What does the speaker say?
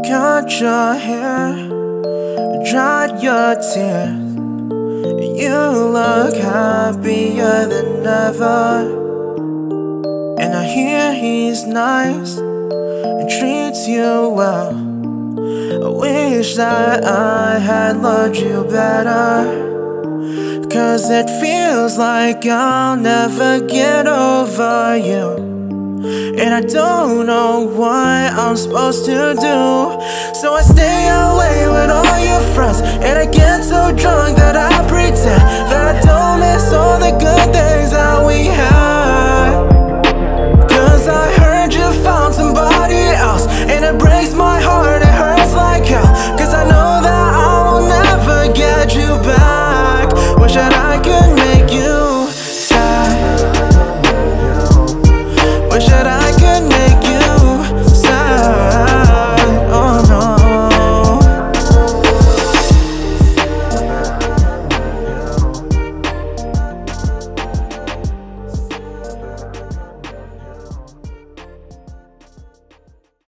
cut your hair, dried your tears. You look happier than ever. And I hear he's nice and treats you well. I wish that I had loved you better, 'cause it feels like I'll never get over you. And I don't know what I'm supposed to do. So I stay away with all your friends, and I get so drunk that I pretend that I don't miss all the good things that we had. 'Cause I heard you found somebody else, and it breaks my heart, it hurts like hell. 'Cause I know that I will never get you back. Wish that I could